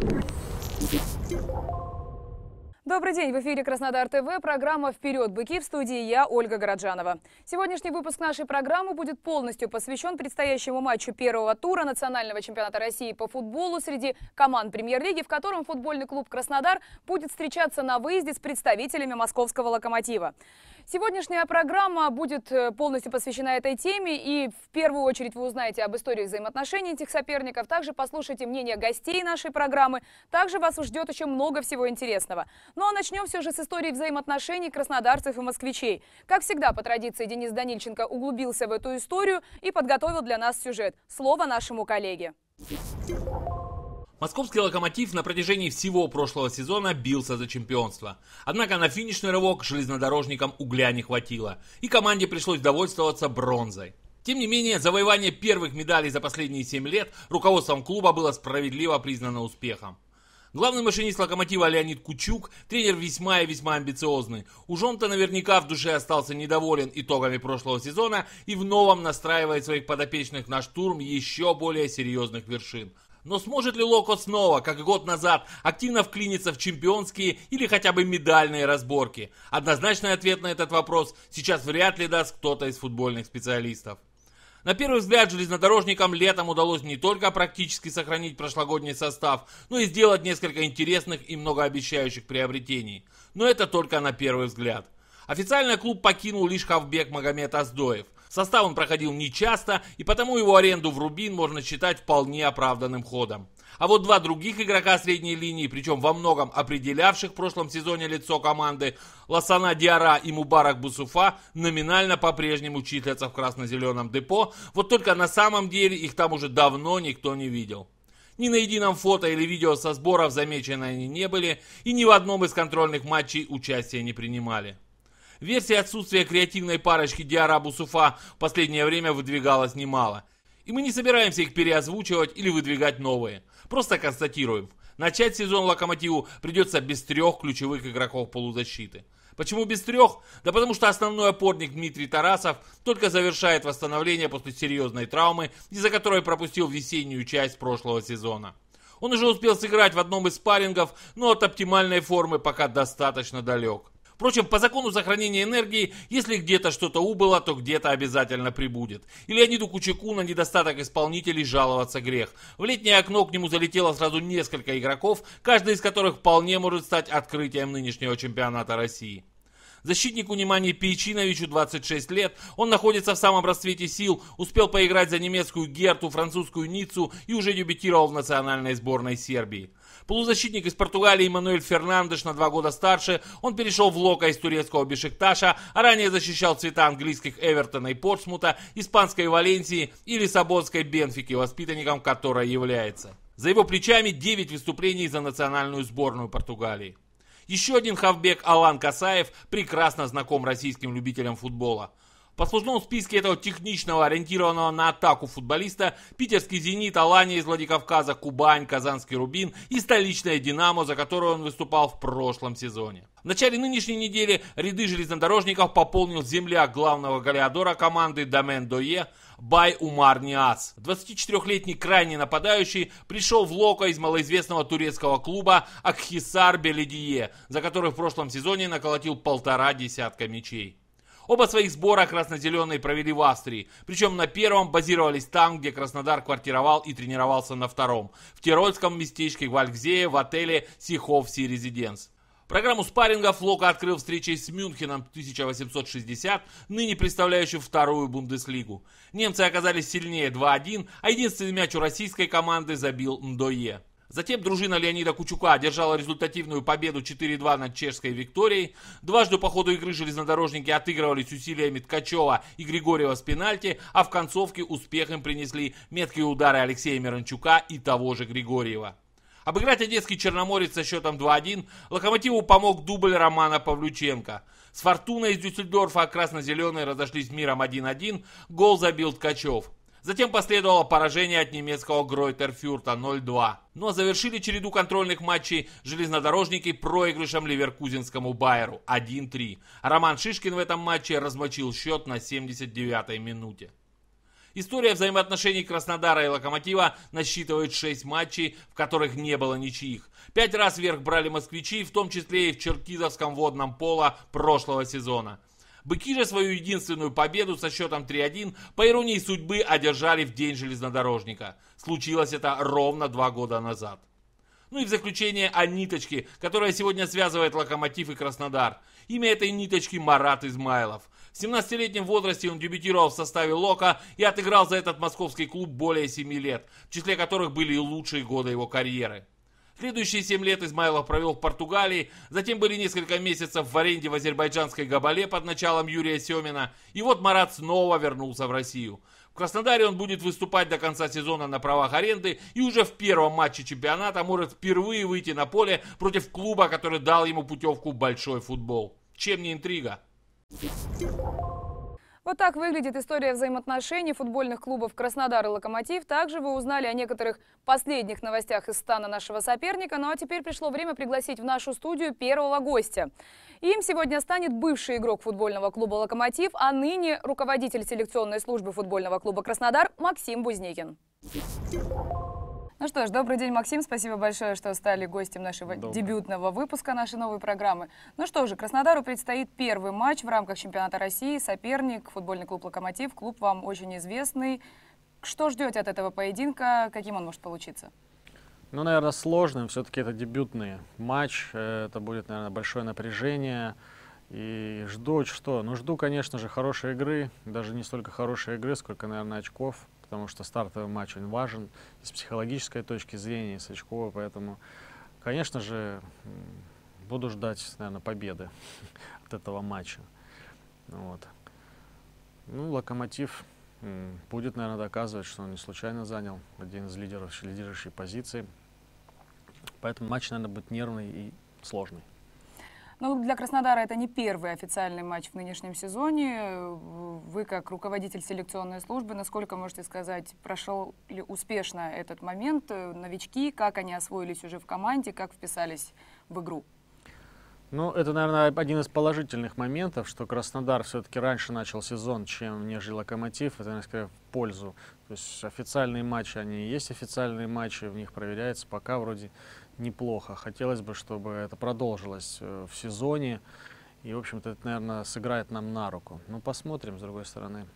Добрый день, в эфире Краснодар ТВ, программа «Вперед, быки», в студии я, Ольга Городжанова. Сегодняшний выпуск нашей программы будет полностью посвящен предстоящему матчу первого тура национального чемпионата России по футболу среди команд премьер-лиги, в котором футбольный клуб «Краснодар» будет встречаться на выезде с представителями московского «Локомотива». Сегодняшняя программа будет полностью посвящена этой теме, и в первую очередь вы узнаете об истории взаимоотношений этих соперников, также послушайте мнение гостей нашей программы, также вас ждет еще много всего интересного. Ну а начнем все же с истории взаимоотношений краснодарцев и москвичей. Как всегда, по традиции, Денис Данильченко углубился в эту историю и подготовил для нас сюжет. Слово нашему коллеге. Московский «Локомотив» на протяжении всего прошлого сезона бился за чемпионство. Однако на финишный рывок железнодорожникам угля не хватило, и команде пришлось довольствоваться бронзой. Тем не менее, завоевание первых медалей за последние 7 лет руководством клуба было справедливо признано успехом. Главный машинист «Локомотива» Леонид Кучук, тренер весьма и весьма амбициозный. Уж он-то наверняка в душе остался недоволен итогами прошлого сезона и в новом настраивает своих подопечных на штурм еще более серьезных вершин. Но сможет ли Локо снова, как и год назад, активно вклиниться в чемпионские или хотя бы медальные разборки? Однозначный ответ на этот вопрос сейчас вряд ли даст кто-то из футбольных специалистов. На первый взгляд, железнодорожникам летом удалось не только практически сохранить прошлогодний состав, но и сделать несколько интересных и многообещающих приобретений. Но это только на первый взгляд. Официально клуб покинул лишь Хавбек Магомед Оздоев. Состав он проходил нечасто, и потому его аренду в Рубин можно считать вполне оправданным ходом. А вот два других игрока средней линии, причем во многом определявших в прошлом сезоне лицо команды, Ласана Диара и Мубарак Бусуфа, номинально по-прежнему числятся в красно-зеленом депо, вот только на самом деле их там уже давно никто не видел. Ни на едином фото или видео со сборов замечены они не были, и ни в одном из контрольных матчей участия не принимали. Версия отсутствия креативной парочки Диара-Бусуфа в последнее время выдвигалась немало. И мы не собираемся их переозвучивать или выдвигать новые. Просто констатируем. Начать сезон «Локомотиву» придется без 3 ключевых игроков полузащиты. Почему без 3? Да потому что основной опорник Дмитрий Тарасов только завершает восстановление после серьезной травмы, из-за которой пропустил весеннюю часть прошлого сезона. Он уже успел сыграть в одном из спаррингов, но от оптимальной формы пока достаточно далек. Впрочем, по закону сохранения энергии, если где-то что-то убыло, то где-то обязательно прибудет. И Леониду Кучуку на недостаток исполнителей жаловаться грех. В летнее окно к нему залетело сразу несколько игроков, каждый из которых вполне может стать открытием нынешнего чемпионата России. Защитнику Немании Пейчиновичу 26 лет, он находится в самом расцвете сил, успел поиграть за немецкую Герту, французскую Ниццу и уже дебютировал в национальной сборной Сербии. Полузащитник из Португалии Мануэль Фернандеш на 2 года старше, он перешел в Локо из турецкого Бешикташа, а ранее защищал цвета английских Эвертона и Портсмута, испанской Валенсии и лиссабонской Бенфики, воспитанником которой является. За его плечами 9 выступлений за национальную сборную Португалии. Еще один хавбек Алан Касаев прекрасно знаком российским любителям футбола. В послужном списке этого техничного, ориентированного на атаку футболиста питерский «Зенит», Алания из Владикавказа, Кубань, Казанский «Рубин» и столичная «Динамо», за которую он выступал в прошлом сезоне. В начале нынешней недели ряды железнодорожников пополнил земляк главного голеадора команды Домен Дое Бай Умар Ниаз. 24-летний крайний нападающий пришел в Локо из малоизвестного турецкого клуба Акхисар Беледие, за который в прошлом сезоне наколотил 1,5 десятка мячей. Оба своих сбора красно-зеленые провели в Австрии, причем на первом базировались там, где Краснодар квартировал и тренировался на втором, в тирольском местечке Вальгзее в отеле Сихов Си Резиденс. Программу спаррингов Локо открыл встречей с Мюнхеном 1860, ныне представляющим вторую Бундеслигу. Немцы оказались сильнее 2-1, а единственный мяч у российской команды забил Ндое. Затем дружина Леонида Кучука одержала результативную победу 4-2 над чешской Викторией. Дважды по ходу игры железнодорожники отыгрывались усилиями Ткачева и Григорьева с пенальти, а в концовке успех им принесли меткие удары Алексея Миранчука и того же Григорьева. Обыграть одесский Черноморец со счетом 2-1 Локомотиву помог дубль Романа Павлюченко. С Фортуной из Дюссельдорфа красно-зеленые разошлись миром 1-1, гол забил Ткачев. Затем последовало поражение от немецкого Гройтерфюрта 0-2. Ну а завершили череду контрольных матчей железнодорожники проигрышем ливеркузенскому Байеру 1-3. Роман Шишкин в этом матче размочил счет на 79-й минуте. История взаимоотношений Краснодара и Локомотива насчитывает 6 матчей, в которых не было ничьих. 5 раз верх брали москвичи, в том числе и в Черкизовском водном поло прошлого сезона. Быки же свою единственную победу со счетом 3-1 по иронии судьбы одержали в день железнодорожника. Случилось это ровно 2 года назад. Ну и в заключение о ниточке, которая сегодня связывает Локомотив и Краснодар. Имя этой ниточки Марат Измайлов. В 17-летнем возрасте он дебютировал в составе Лока и отыграл за этот московский клуб более 7 лет, в числе которых были и лучшие годы его карьеры. Следующие 7 лет Измайлов провел в Португалии, затем были несколько месяцев в аренде в азербайджанской Габале под началом Юрия Семина, и вот Марат снова вернулся в Россию. В Краснодаре он будет выступать до конца сезона на правах аренды и уже в первом матче чемпионата может впервые выйти на поле против клуба, который дал ему путевку в большой футбол. Чем не интрига? Вот так выглядит история взаимоотношений футбольных клубов Краснодар и Локомотив. Также вы узнали о некоторых последних новостях из стана нашего соперника. Ну а теперь пришло время пригласить в нашу студию первого гостя. Им сегодня станет бывший игрок футбольного клуба «Локомотив», а ныне руководитель селекционной службы футбольного клуба «Краснодар» Максим Бузникин. Ну что ж, добрый день, Максим. Спасибо большое, что стали гостем нашего дебютного выпуска нашей новой программы. Ну что же, Краснодару предстоит первый матч в рамках чемпионата России. Соперник, футбольный клуб «Локомотив». Клуб вам очень известный. Что ждете от этого поединка? Каким он может получиться? Ну, наверное, сложным. Все-таки это дебютный матч. Это будет, наверное, большое напряжение. И жду что? Ну, жду, конечно же, хорошей игры. Даже не столько хорошей игры, сколько, наверное, очков. Потому что стартовый матч он важен с психологической точки зрения, с очковой. Поэтому, конечно же, буду ждать, наверное, победы от этого матча. Вот. Ну, «Локомотив» будет, наверное, доказывать, что он не случайно занял один из лидирующих позиций. Поэтому матч, наверное, будет нервный и сложный. Ну, для Краснодара это не первый официальный матч в нынешнем сезоне. Вы, как руководитель селекционной службы, насколько можете сказать, прошел ли успешно этот момент? Новички, как они освоились уже в команде, как вписались в игру? Ну, это, наверное, один из положительных моментов, что Краснодар все-таки раньше начал сезон, чем нежели Локомотив. Это, наверное, в пользу. То есть официальные матчи, они есть официальные матчи, в них проверяется пока вроде неплохо. Хотелось бы, чтобы это продолжилось в сезоне. И, в общем-то, это, наверное, сыграет нам на руку. Ну, посмотрим, с другой стороны.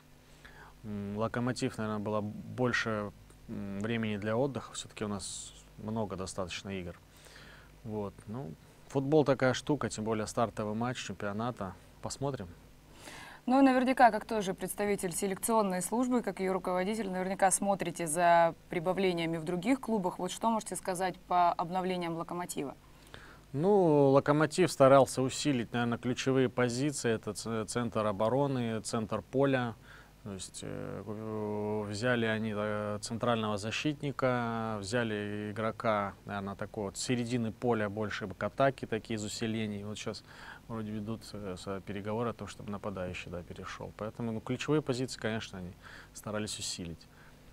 Локомотив, наверное, было больше времени для отдыха. Все-таки у нас много достаточно игр. Вот. Ну, футбол такая штука, тем более стартовый матч чемпионата. Посмотрим. Ну, наверняка, как тоже представитель селекционной службы, как ее руководитель, наверняка смотрите за прибавлениями в других клубах. Вот что можете сказать по обновлениям «Локомотива»? Ну, «Локомотив» старался усилить, наверное, ключевые позиции. Это центр обороны, центр поля. То есть взяли они центрального защитника, взяли игрока, наверное, такого вот середины поля, больше к атаке, такие из усилений. Вот сейчас вроде ведут переговоры о том, чтобы нападающий перешел. Поэтому ну, ключевые позиции, конечно, они старались усилить.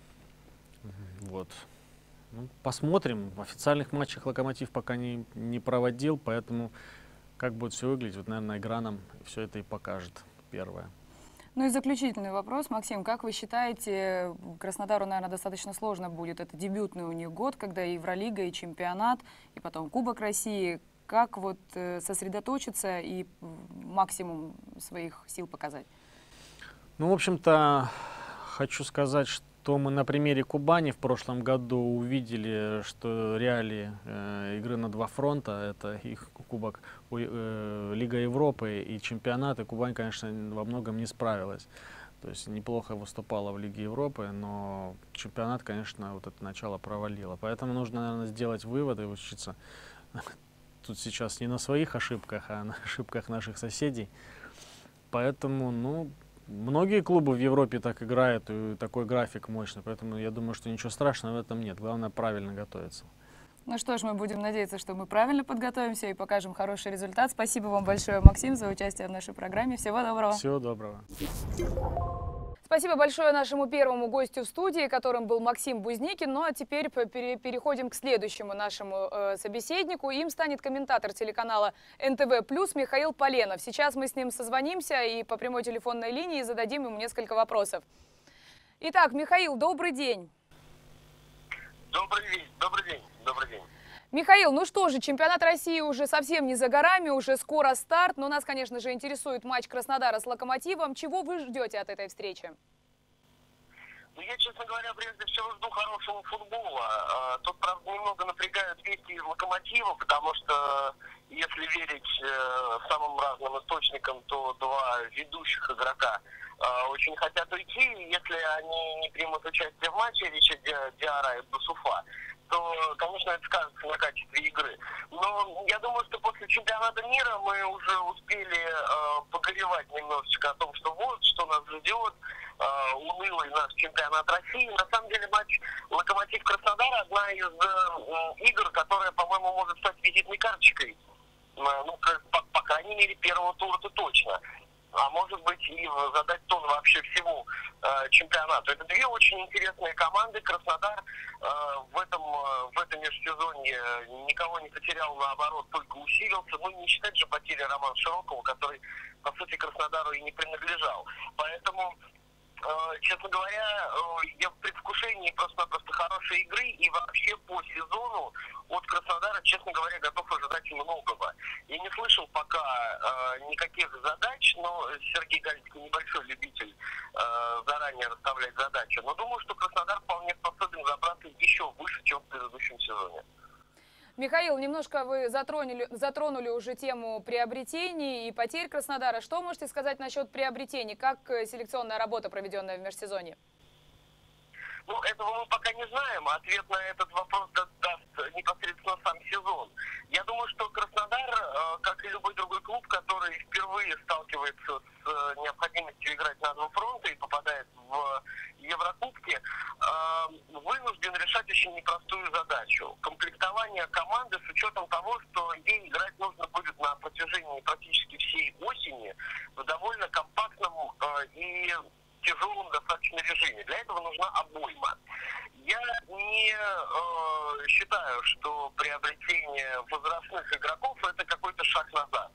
Вот. Ну, посмотрим. В официальных матчах «Локомотив» пока не проводил, поэтому как будет все выглядеть, вот, наверное, игра нам все это и покажет первое. Ну и заключительный вопрос, Максим, как вы считаете, Краснодару, наверное, достаточно сложно будет, это дебютный у них год, когда и Евролига, и чемпионат, и потом Кубок России, как вот сосредоточиться и максимум своих сил показать? Ну, в общем-то, хочу сказать, что мы на примере Кубани в прошлом году увидели, что реалии игры на два фронта, это их Кубок Лига Европы и чемпионат, и Кубань, конечно, во многом не справилась. То есть неплохо выступала в Лиге Европы, но чемпионат, конечно, вот это начало провалило. Поэтому нужно, наверное, сделать выводы и учиться тут сейчас не на своих ошибках, а на ошибках наших соседей. Поэтому, ну, многие клубы в Европе так играют, и такой график мощный, поэтому я думаю, что ничего страшного в этом нет. Главное правильно готовиться. Ну что ж, мы будем надеяться, что мы правильно подготовимся и покажем хороший результат. Спасибо вам большое, Максим, за участие в нашей программе. Всего доброго. Всего доброго. Спасибо большое нашему первому гостю в студии, которым был Максим Бузникин. Ну а теперь переходим к следующему нашему собеседнику. Им станет комментатор телеканала НТВ+ Михаил Поленов. Сейчас мы с ним созвонимся и по прямой телефонной линии зададим ему несколько вопросов. Итак, Михаил, добрый день. Добрый день. Михаил, ну что же, чемпионат России уже совсем не за горами, уже скоро старт. Но нас, конечно же, интересует матч Краснодара с Локомотивом. Чего вы ждете от этой встречи? Ну, я, честно говоря, прежде всего жду хорошего футбола. Тут, правда, немного напрягают вести из Локомотива, потому что, если верить самым разным источникам, то два ведущих игрока очень хотят уйти. Если они не примут участие в матче, речь о Диарра и Басуфа, то, конечно, это скажется на качестве игры. Но я думаю, что после чемпионата мира мы уже успели погоревать немножечко о том, что вот, что нас ждет, унылый наш чемпионат России. На самом деле матч Локомотив-Краснодар – одна из игр, которая, по-моему, может стать визитной карточкой. Ну, по крайней мере, первого тура-то точно. А может быть и задать тон вообще всему чемпионату. Это две очень интересные команды. Краснодар в этом межсезонье никого не потерял, наоборот, только усилился. Ну, не считать же потери Романа Широкого, который, по сути, Краснодару и не принадлежал. Поэтому, честно говоря, я в предвкушении просто хорошей игры, и вообще по сезону от Краснодара, честно говоря, готов ожидать многого. Я не слышал пока никаких задач, но Сергей Галицкий небольшой любитель заранее расставлять задачи. Но думаю, что Краснодар вполне способен забраться еще выше, чем в предыдущем сезоне. Михаил, немножко вы затронули уже тему приобретений и потерь Краснодара. Что можете сказать насчет приобретений? Как селекционная работа, проведенная в межсезонье? Ну, этого мы пока не знаем. Ответ на этот вопрос даст непосредственно сам сезон. Я думаю, что Краснодар, как и любой другой клуб, который впервые сталкивается с необходимостью играть на два фронта и попадает в Еврокубки, вынужден решать очень непростую задачу. Комплектование команды с учетом того, что ей играть нужно будет на протяжении практически всей осени в довольно компактном и тяжелом достаточно режиме. Для этого нужна обойма. Я не считаю, что приобретение возрастных игроков это какой-то шаг назад.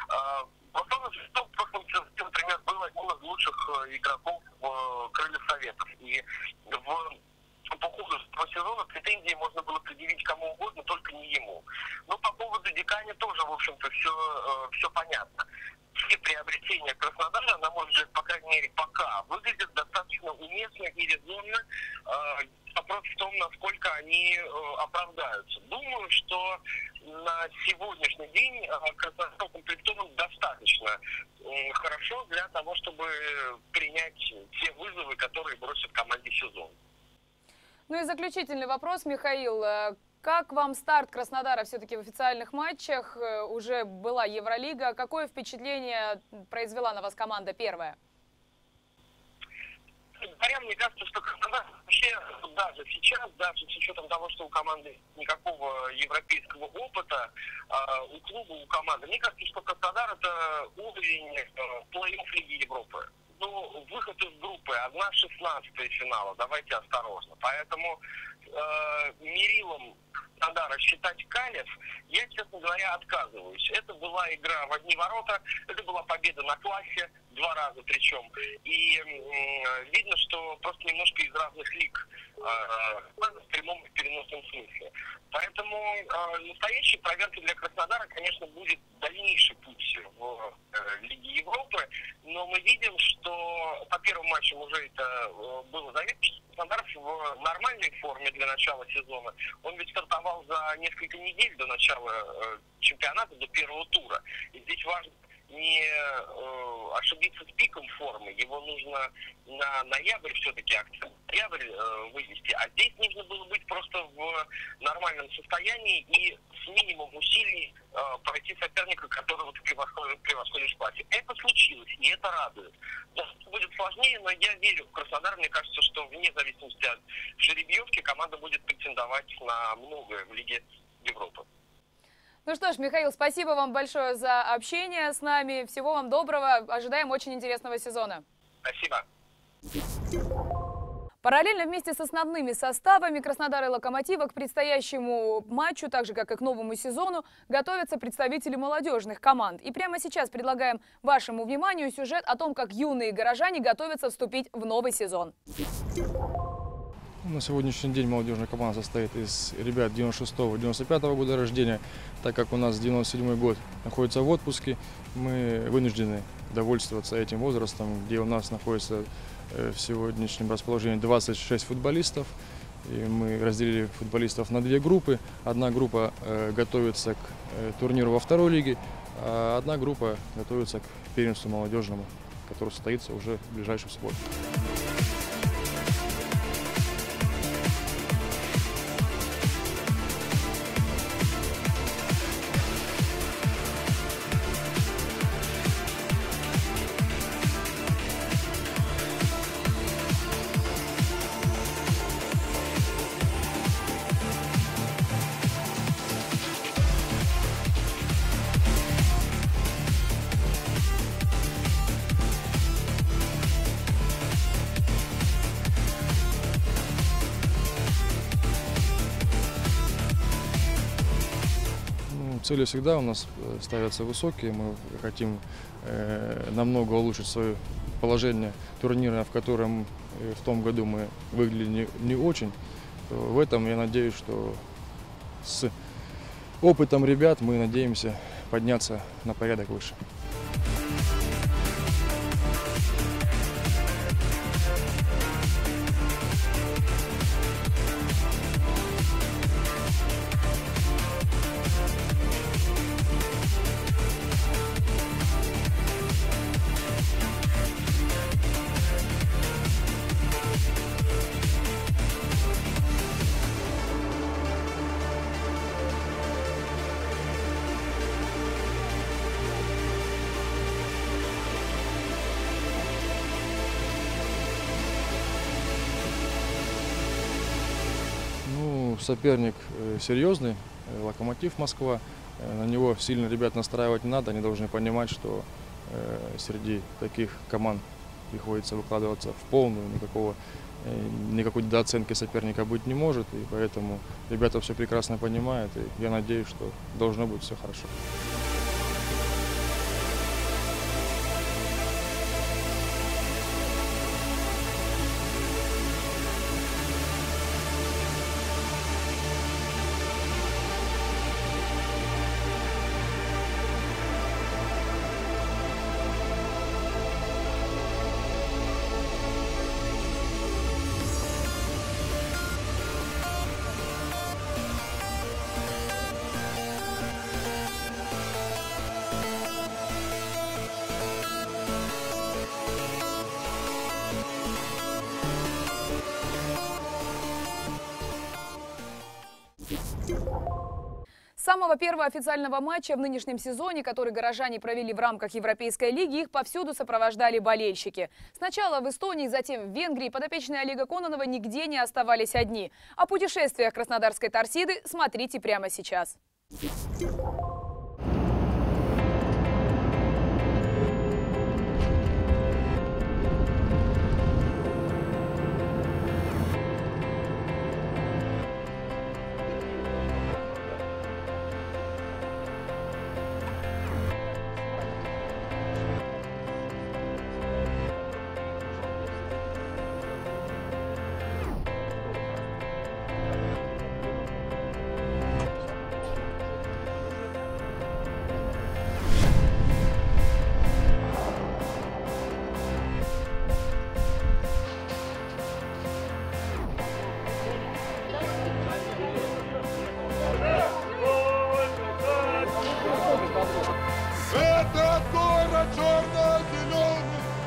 В прошлом сезоне, например, был один из лучших игроков в Крыльях Советов. И по ходу этого сезона претензии можно было предъявить кому угодно, только не ему. Но по поводу Дикани тоже, в общем-то, все понятно. Все приобретения Краснодара, на мой взгляд, по крайней мере, пока выглядят достаточно уместно и резонно. Вопрос в том, насколько они оправдаются. Думаю, что на сегодняшний день Краснодар укомплектован достаточно хорошо для того, чтобы принять те вызовы, которые бросит команде сезон. Ну и заключительный вопрос, Михаил. Как вам старт Краснодара все-таки в официальных матчах? Уже была Евролига. Какое впечатление произвела на вас команда первая? Говоря, мне кажется, что Краснодар вообще даже сейчас, даже с учетом того, что у команды никакого европейского опыта, у клуба, у команды, мне кажется, что Краснодар это уровень плей-офф Лиги Европы. Ну, выход из группы 1/16 финала, давайте осторожно. Поэтому мерилом Краснодара считать Калев, я, честно говоря, отказываюсь. Это была игра в одни ворота, это была победа на классе, 2 раза причем. И видно, что просто немножко из разных лиг, в прямом и переносном смысле. Поэтому настоящей проверкой для Краснодара, конечно, будет дальнейший путь в Лиге Европы. Но мы видим, что по первым матчам уже это было заметно, что Краснодар в нормальной форме для начала сезона. Он ведь стартовал за несколько недель до начала чемпионата, до первого тура. И здесь важно не ошибиться с пиком формы. Его нужно на ноябрь все-таки, акцент ноябрь вывести. А здесь нужно было быть просто в нормальном состоянии и с минимумом усилий пройти соперника, которого ты превосходишь в классе. Это случилось, и это радует. Да, будет сложнее, но я верю в Краснодар. Мне кажется, что вне зависимости от жеребьевки команда будет претендовать на многое в Лиге Европы. Ну что ж, Михаил, спасибо вам большое за общение с нами. Всего вам доброго. Ожидаем очень интересного сезона. Спасибо. Параллельно вместе с основными составами Краснодара и Локомотива к предстоящему матчу, так же как и к новому сезону, готовятся представители молодежных команд. И прямо сейчас предлагаем вашему вниманию сюжет о том, как юные горожане готовятся вступить в новый сезон. На сегодняшний день молодежная команда состоит из ребят 96-95 года рождения. Так как у нас 97 год находится в отпуске, мы вынуждены довольствоваться этим возрастом, где у нас находится в сегодняшнем расположении 26 футболистов. И мы разделили футболистов на две группы. Одна группа готовится к турниру во второй лиге, а одна группа готовится к первенству молодежному, который состоится уже в ближайшую субботу. Цели всегда у нас ставятся высокие, мы хотим намного улучшить свое положение турнира, в котором в том году мы выглядели не очень. В этом я надеюсь, что с опытом ребят мы надеемся подняться на порядок выше. Соперник серьезный, Локомотив Москва. На него сильно ребят настраивать не надо. Они должны понимать, что среди таких команд приходится выкладываться в полную. Никакой недооценки соперника быть не может. И поэтому ребята все прекрасно понимают. И я надеюсь, что должно быть все хорошо. С самого первого официального матча в нынешнем сезоне, который горожане провели в рамках Европейской лиги, их повсюду сопровождали болельщики. Сначала в Эстонии, затем в Венгрии подопечные Олега Кононова нигде не оставались одни. О путешествиях краснодарской торсиды смотрите прямо сейчас. Это город черно-зеленый.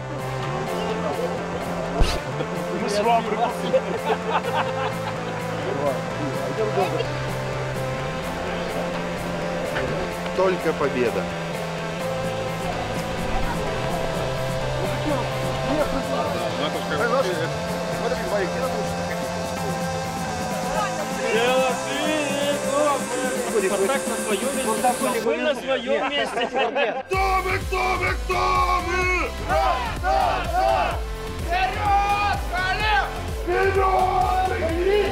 Мы с вами. Только победа. Спартак на своем месте, мы на своем месте. Кто вы, кто вы, кто вы? Вперед, Халев! Вперед, быки!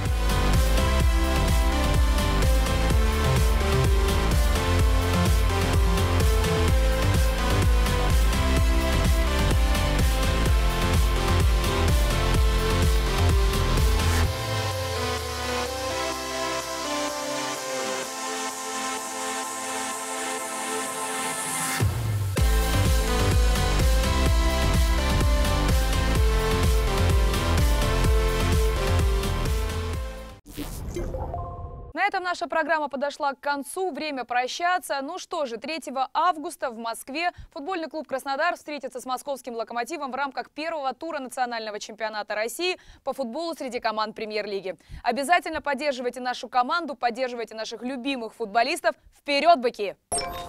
На этом наша программа подошла к концу. Время прощаться. Ну что же, 3 августа в Москве футбольный клуб «Краснодар» встретится с московским «Локомотивом» в рамках первого тура национального чемпионата России по футболу среди команд премьер-лиги. Обязательно поддерживайте нашу команду, поддерживайте наших любимых футболистов. Вперед, быки!